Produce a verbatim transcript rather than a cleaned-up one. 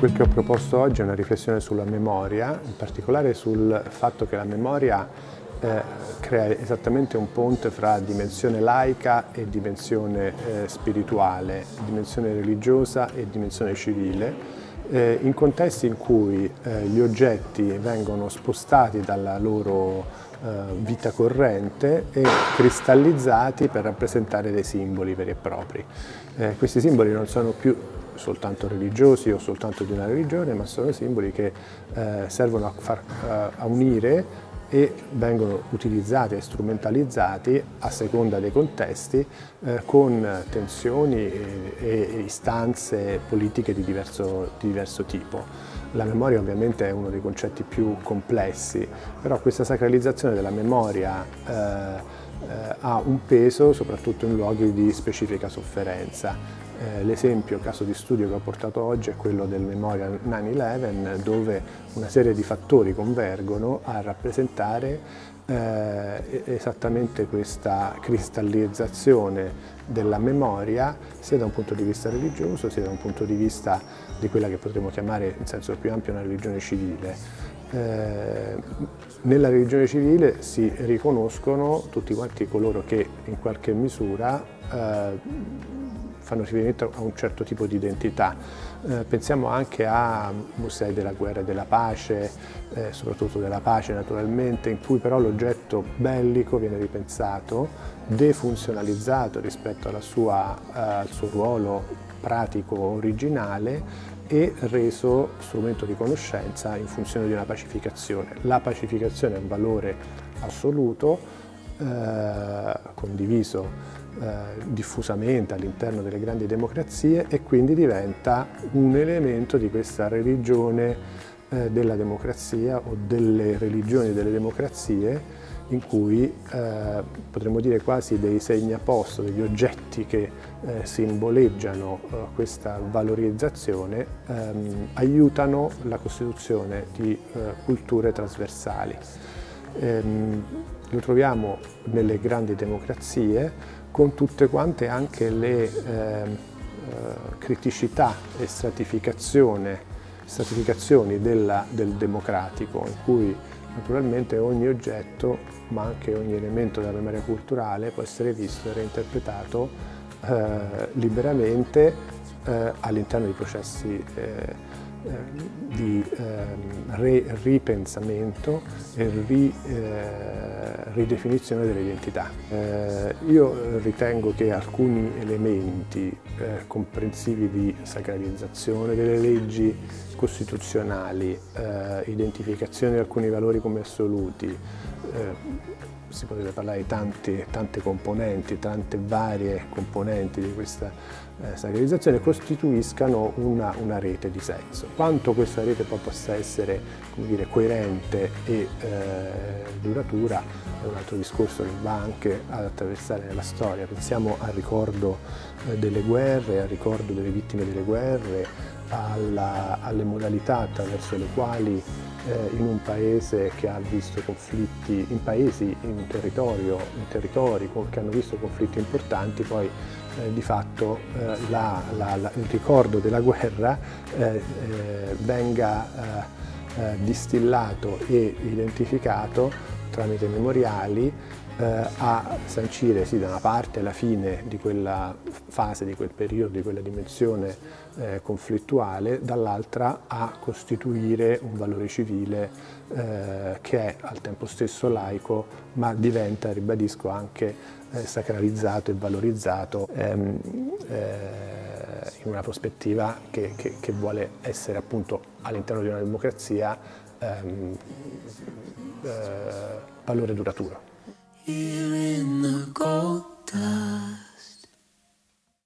Quel che ho proposto oggi è una riflessione sulla memoria, in particolare sul fatto che la memoria eh, crea esattamente un ponte fra dimensione laica e dimensione eh, spirituale, dimensione religiosa e dimensione civile, eh, in contesti in cui eh, gli oggetti vengono spostati dalla loro eh, vita corrente e cristallizzati per rappresentare dei simboli veri e propri. Eh, questi simboli non sono più soltanto religiosi o soltanto di una religione, ma sono simboli che eh, servono a, far, a unire e vengono utilizzati e strumentalizzati a seconda dei contesti eh, con tensioni e, e istanze politiche di diverso, di diverso tipo. La memoria ovviamente è uno dei concetti più complessi, però questa sacralizzazione della memoria eh, eh, ha un peso soprattutto in luoghi di specifica sofferenza. Eh, L'esempio, caso di studio che ho portato oggi è quello del Memorial nine eleven, dove una serie di fattori convergono a rappresentare eh, esattamente questa cristallizzazione della memoria, sia da un punto di vista religioso, sia da un punto di vista di quella che potremmo chiamare in senso più ampio una religione civile. Eh, nella religione civile si riconoscono tutti quanti coloro che in qualche misura eh, fanno riferimento a un certo tipo di identità. Eh, pensiamo anche a musei della guerra e della pace, eh, soprattutto della pace naturalmente, in cui però l'oggetto bellico viene ripensato, defunzionalizzato rispetto alla sua, eh, al suo ruolo pratico originale e reso strumento di conoscenza in funzione di una pacificazione. La pacificazione è un valore assoluto, eh, condiviso Eh, diffusamente all'interno delle grandi democrazie e quindi diventa un elemento di questa religione eh, della democrazia o delle religioni delle democrazie in cui eh, potremmo dire quasi dei segnaposto, degli oggetti che eh, simboleggiano eh, questa valorizzazione ehm, aiutano la costituzione di eh, culture trasversali. Ehm, lo troviamo nelle grandi democrazie con tutte quante anche le eh, eh, criticità e stratificazione, stratificazioni della, del democratico, in cui naturalmente ogni oggetto, ma anche ogni elemento della memoria culturale può essere visto e reinterpretato eh, liberamente eh, all'interno di processi eh, di eh, re, ripensamento e ri, eh, ridefinizione delle identità. Eh, io ritengo che alcuni elementi eh, comprensivi di sacralizzazione delle leggi costituzionali, eh, identificazione di alcuni valori come assoluti, eh, si potrebbe parlare di tante, tante componenti, tante varie componenti di questa eh, sacralizzazione, costituiscano una, una rete di senso. Quanto questa rete poi possa essere, come dire, coerente e eh, duratura è un altro discorso che va anche ad attraversare nella storia. Pensiamo al ricordo eh, delle guerre, al ricordo delle vittime delle guerre, alla, alle modalità attraverso le quali Eh, in un paese che ha visto conflitti, in paesi, in territorio, in territori che hanno visto conflitti importanti, poi eh, di fatto eh, la, la, la, il ricordo della guerra eh, eh, venga eh, eh, distillato e identificato tramite memoriali eh, a sancire sì da una parte la fine di quella fase, di quel periodo, di quella dimensione eh, conflittuale, dall'altra a costituire un valore civile eh, che è al tempo stesso laico, ma diventa, ribadisco, anche eh, sacralizzato e valorizzato ehm, eh, in una prospettiva che, che, che vuole essere appunto all'interno di una democrazia ehm, eh, valore duraturo. Here in the cold dark.